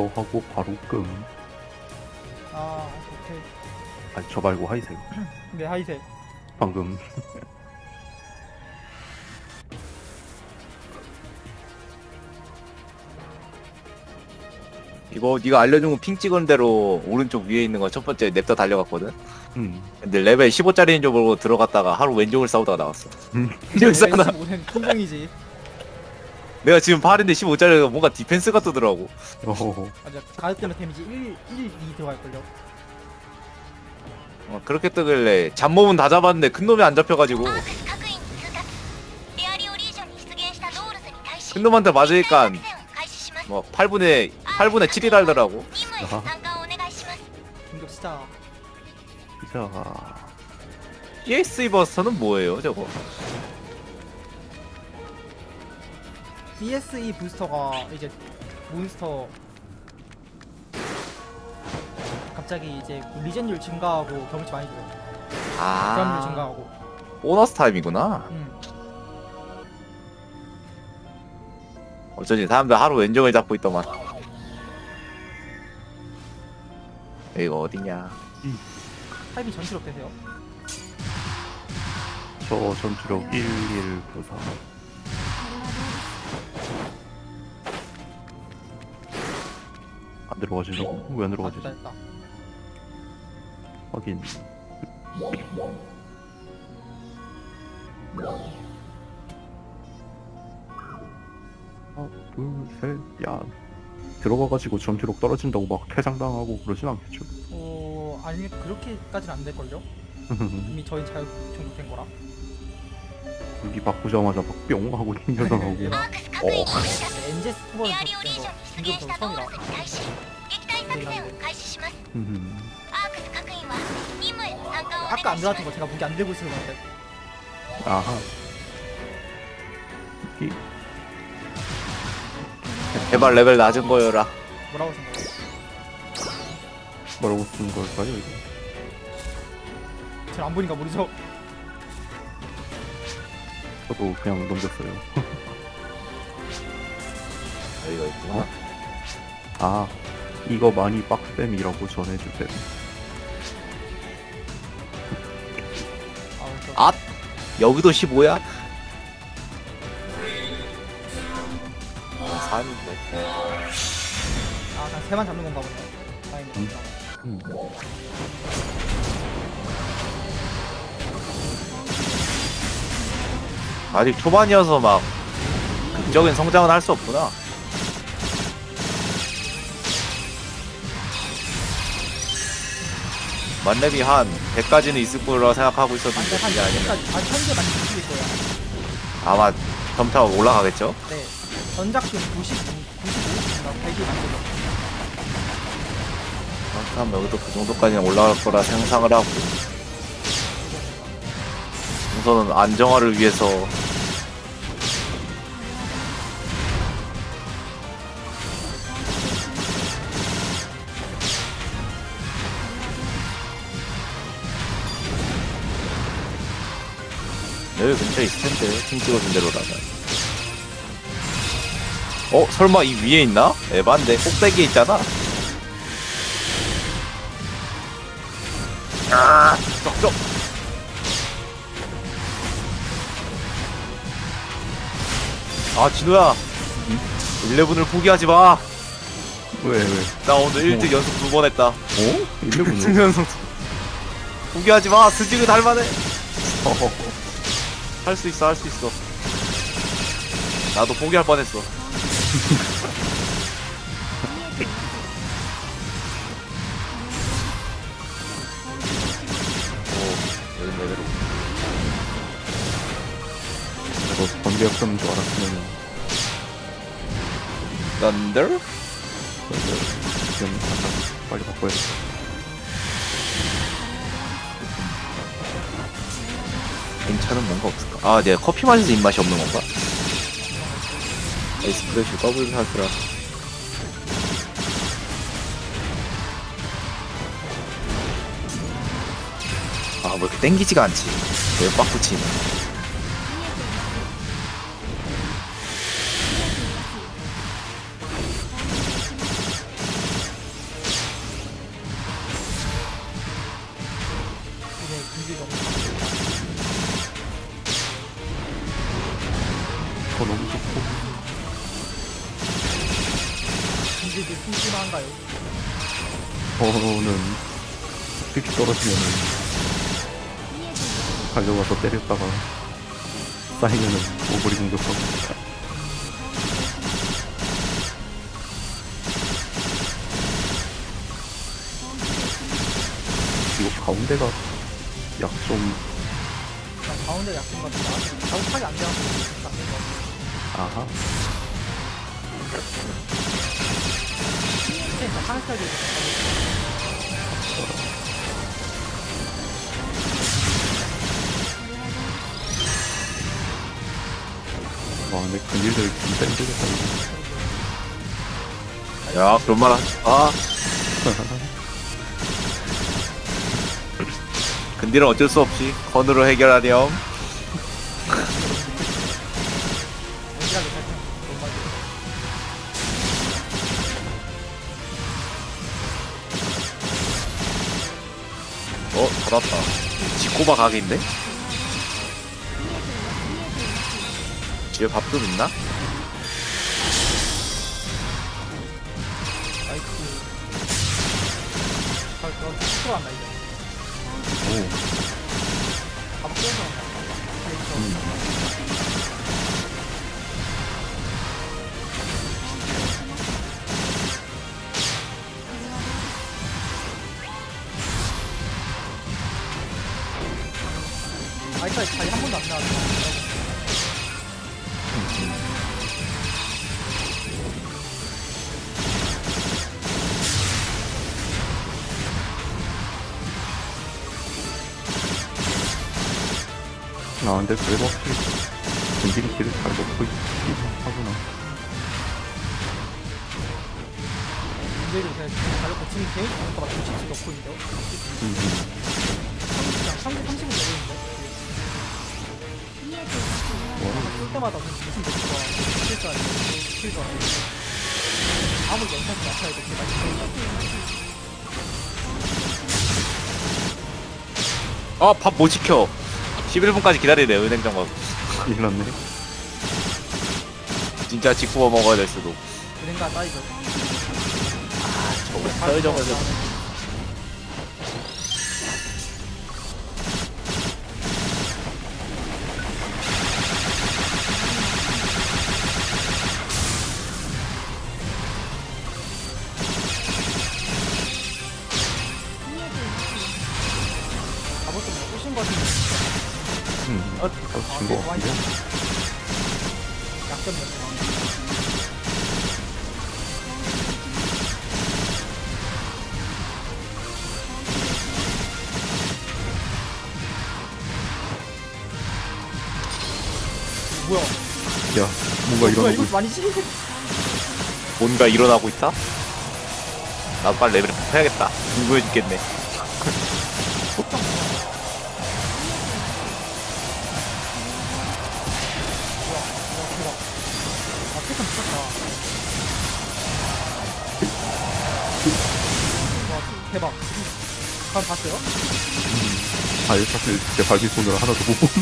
하고 바로 끔. 아 오케이. 아니 저 말고 하이색. 네 하이색. 방금. 이거 네가 알려준 거 핑 찍은 대로 오른쪽 위에 있는 거 첫 번째 냅다 달려갔거든. 근데 레벨 15짜리인 줄 모르고 들어갔다가 하루 왼쪽을 싸우다가 나왔어. 여기서나 오늘 풍경이지. 내가 지금 8인데 15짜리가 뭔가 디펜스가 뜨더라고. 맞아. 가격대로 데미지 1, 2 들어갈걸요. 그렇게 뜨길래 잡몹은 다 잡았는데 큰 놈이 안 잡혀가지고 큰 놈한테 맞으니까 뭐 8분의 7이 달더라고. 공격 시작. 자, ESE 버스터는 뭐예요 저거? DSE 부스터가 이제 몬스터 갑자기 이제 리젠율 증가하고 경험치 많이 줘요. 경험률 증가하고. 보너스 타임이구나. 어쩐지 사람들 하루 왼쪽을 잡고 있더만. 이거 어디냐? 타입이 전투력 되세요? 저 전투력 1194. 안 들어가지죠? 왜 안 들어가지? 됐다. 확인. 하나, 둘, 셋, 야. 들어가가지고 전투력 떨어진다고 막 퇴장당하고 그러진 않겠죠? 아니 그렇게까지는 안 될걸요? 이미 저희 잘 정복된 거라. 무기 바꾸자마자 막 뿅 하고 튕겨서 나오고. 엔제스 후보는 된거 공격적으로 처음이라. 아까 안 들어왔던 거 제가 무기 안 들고 있어서 그런데. 아하. 제발 레벨 낮은 거여라. 뭐라고 생각해? 뭐라고 쓴 걸까요 이거? 잘 안 보니까 모르죠? 저도 그냥 넘겼어요. 여기가 있구나. 아, 이거 많이 빡셈이라고 전해주세요. 아, 여기도 15야? 4인데. 아, 그냥 새만 잡는 건가 보네. 다행이다. 아직 초반이어서 막 극적인 성장은 할 수 없구나. 만렙이 한 100까지는 있을 거라 생각하고 있었는데 그게 아니면 한 1000개 많이 있을 거야. 아마 점차가 올라가겠죠? 네. 전작품 95인가 100이 만들어. 그럼 여기도 그 정도까지는 올라갈 거라 상상을 하고 우선은 안정화를 위해서 여기 근처에 있을 텐데 핑 찍어준 대로라면. 설마 이 위에 있나? 에반데 꼭대기에 있잖아. 쩍쩍. 진우야. 11을 포기하지 마. 왜? 나 오늘 1등 연속 2번 했다. 1등 연속. 포기하지 마. 스직은 할만해. 할 수 있어, 할 수 있어. 나도 포기할 뻔했어. 여긴 레벨 5. 저도 번개 없었는 줄 알았으면 썬더? 지금 빨리 바꿔야 돼. 괜찮은 뭔가 없을까? 내가 커피 마셔서 입맛이 없는 건가? 에스프레소 더블 사스라. 뭐 이렇게 땡기지가 않지. 왜 빡 붙이네. 이제 심심한가요? 저는 픽 떨어지면은 가져가서 때렸다가 쌓이면은 오버리 공격하고. 이거 가운데가 약좀 가운데 약점 같은데 자국하게 안 돼갖고 안된 거 같아. 아하. 일단 하는 스타일이 와 근데 근딜들 진짜 힘들겠다 이거. 야 그런 말 하지 마. 근딜은 어쩔 수 없이 건으로 해결하렴. 연기하게 살짝 너무 많이 받았다. 지코바 각인데? 집에 밥 좀 있나? 나이스. 그럼 스코어 한다 이제. 오. 밥 떼서 한다. 아이까지 자리 한 번도 안 나왔어. 아 근데 그래도 확실히 근딜이 길을 잘 먹고 있긴 하구나. 문제를 그냥 가볍고 팀이 개인 가니까 막 60씩 넣고 있는데요? 30은 되겠는데? 쏠 때마다 무슨 백수가 실수 아니고 실수 아니고 아무리 연습이 낮춰야 돼. 많이 밥 못 지켜. 11분까지 기다리네 은행장관. 큰일 났네. 진짜 직구워 먹어야 될 수도. 은행가 따이죠. 저거 서유정에서 아무튼 뭐 꼬신 거 같은데 준거 같은데? 약점이었어. 뭐야? 야 뭔가 일어나고 이거 있어. 아니지? 뭔가 일어나고 있다? 나도 빨리 레벨업 해야겠다. 궁금해 죽겠네. 대박. 아, 패턴 미쳤다. 와, 대박. 방 봤어요? 아예 사실 제 발기 손으로 하나도 못 본.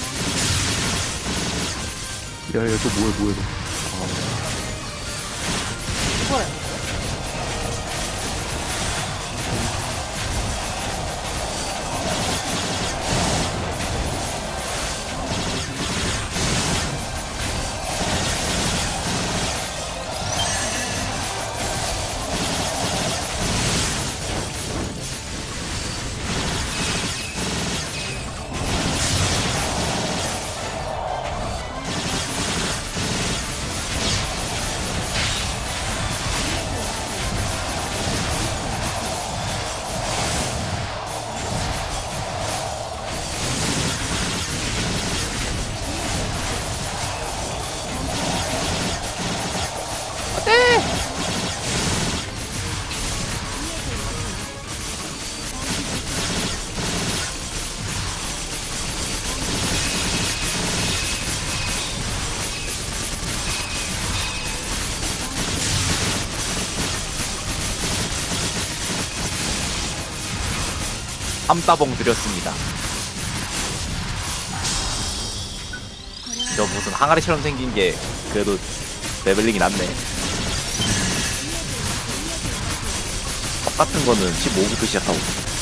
야야 또 뭐해 너. 이거야. 삼따봉 드렸습니다. 저 무슨 항아리처럼 생긴 게 그래도 레벨링이 낮네. 같은 거는 15부터 시작하고.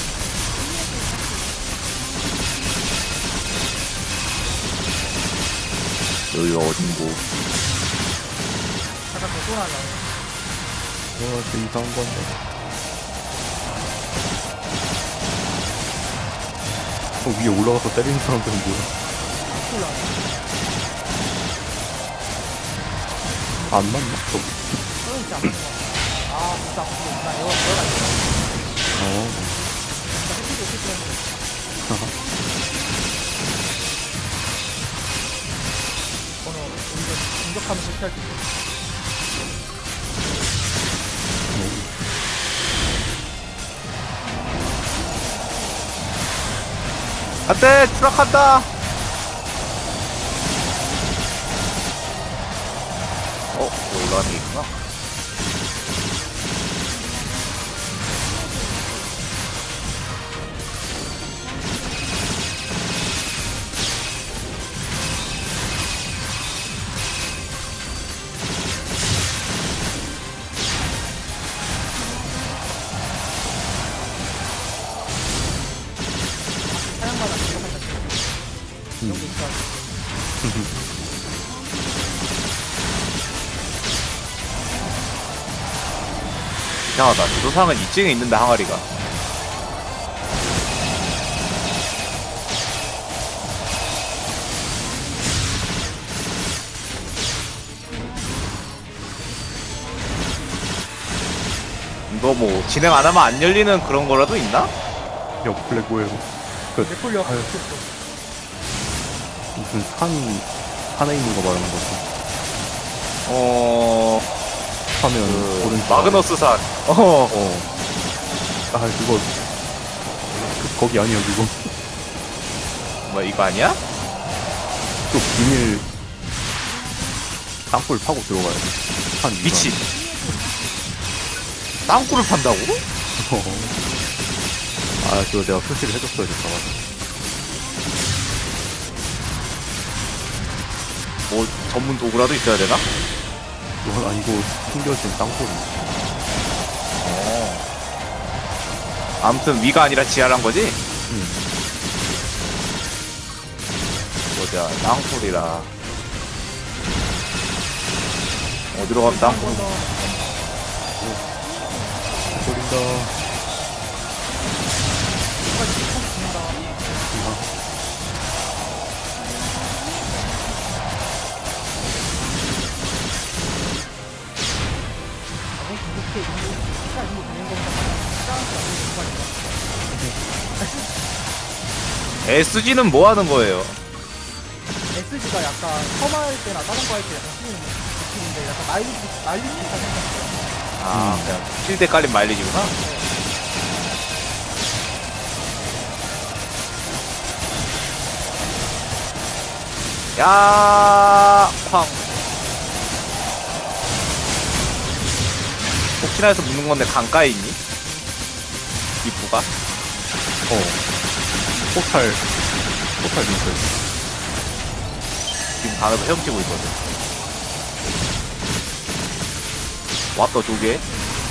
여기가 어딘고. 잠깐 더 쏘나요? 저 이상한 건데. 위에 올라가서 때리는 사람들은 뭐야? 올라. 안 맞나? 저기. 진짜 안 맞는 거 같아. 아, 진짜 아프고 나 에어가 있어. 진짜 햇빛이 없을 때 저는 오히려 공격하면 실패할 수 있어. 안돼! 추락한다! 올라가는 게 있구나. 사양마다 공격한다. 이런 게 있어가지고. 이상하다. 주도상은 2층에 있는데 항아리가. 이거 뭐 진행 안 하면 안 열리는 그런 거라도 있나? 블랙웨어. 내폴리아 아유. 무슨 산에 있는 거 말하는 거지. 하면 오른쪽. 마그너스산. 아 그거 거기 아니야 그거. 뭐 이거 아니야? 또 비밀 땅굴 파고 들어가야 돼. 한 미친. 땅굴을 판다고? 아 그거 내가 표시를 해줬어야 됐다. 뭐 전문 도구라도 있어야 되나? 이건 아니고 숨겨진 땅굴. 아무튼 위가 아니라 지하란 거지? 보자. 땅굴이라. 어디로 가면 땅굴? 소린다. SG는 뭐 하는 거예요? SG가 약간 험할 때나 다른 거 할 때 약간 쓰는 느낌인데 약간 마일리지 비슷한 생각이에요. 그냥 필드에 깔린 마일리지구나? 야, 쾅. 혹시나 해서 묻는 건데 강가에 있니? 입구가? 포탈 근처에. 지금 강에서 헤엄치고 있거든. 왔다 조개.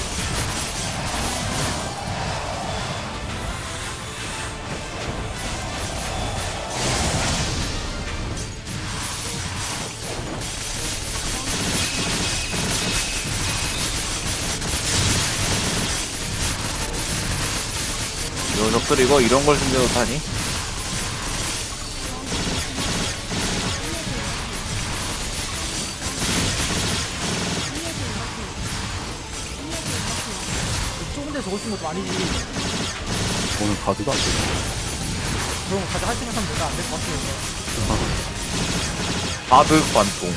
녀석들 이거 이런 걸 숨겨놓다니? 좁은 데서 올 수 있는 것도 아니지. 오늘 가드가 안 돼. 그런 거 가져 할 수 있는 사람 내가 안 될 것 같아요. 바드 관통.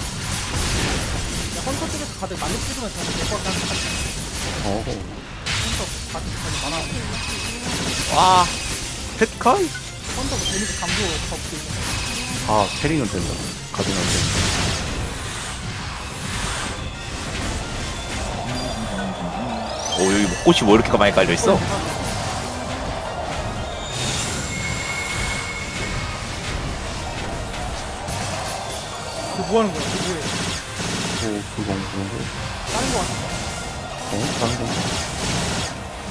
야, 헌터 쪽에서 가득 많이 찍으면 저는 될것 같다는 생각이 들어요. 헌터 가득 많아. 와, 펫카이? 헌터 뭐 재밌게 감도 접고 있는 아 캐링은 된다. 가드는 안 된다. 여기 뭐 꽃이 뭐 이렇게 많이 깔려있어? 그 뭐 하는 거야? 그 뭐해? 그건 거. 다른 거 같아. 다른 거.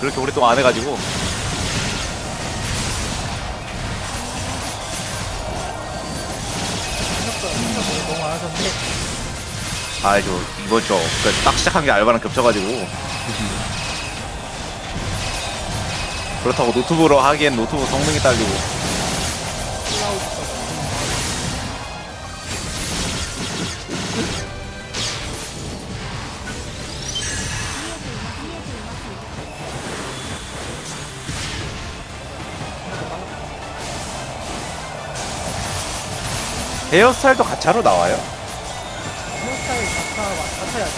그렇게 오랫동안 안 해가지고. 생각보다 너무 안 하셨는데. 이번 딱 시작한 게 알바랑 겹쳐가지고. 그렇다고 노트북으로 하기엔 노트북 성능이 딸리고. 클라우드가 헤어스타일도 가차로 나와요? 헤어스타일 가차야죠.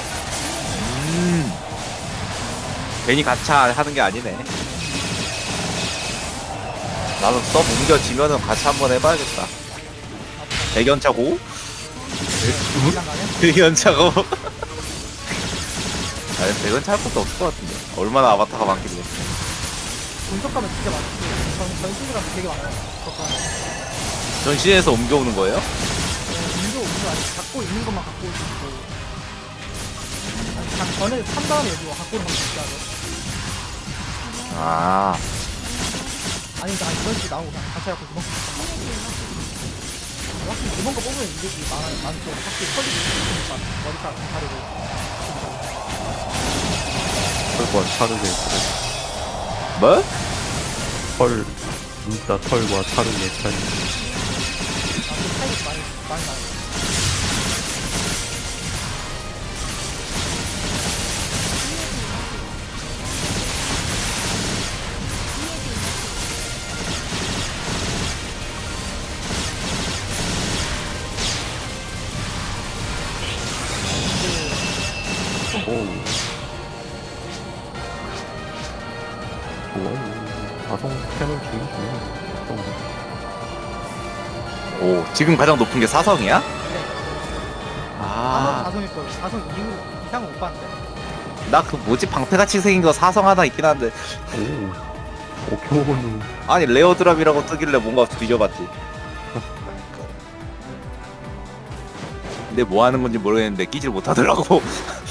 괜히 가차 하는 게 아니네. 나도 썸 옮겨지면은 같이 한번 해봐야겠다. 대견차고? 대견차고? 대견차 할 것도 없을 것 같은데. 얼마나 아바타가 많길래. 분석가면 진짜 많고 전신이 가면 되게 많아요. 분석가는. 전시에서 옮겨오는 거예요? 운도 아직 갖고 있는 것만 갖고 올 수 있고 아니 전에 산 다음에 여기 갖고 오는 건 진짜 하죠. 아, 아니 이런 식으로 나오고 그냥 같이 갖고 이번 거 확실히 이번 거 뽑으면 이득이 많죠. 확실히 털리기 좋으니까 머리카락 좀 다르고 털과 차르게 뭐? 털 진짜 털과 차르게 차이. 그 차이가 많이 나요. 오. 좋아요. 가성 스캔을 주는 중이네. 오, 지금 가장 높은 게 사성이야? 네. 아, 사성일 거예요. 사성 이상은 못 봤는데. 나 그 뭐지 방패같이 생긴 거 사성 하나 있긴 한데. 오, 오케오는 아니 레어 드랍이라고 뜨길래 뭔가 뒤져봤지. 근데 뭐 하는 건지 모르겠는데 끼질 못하더라고.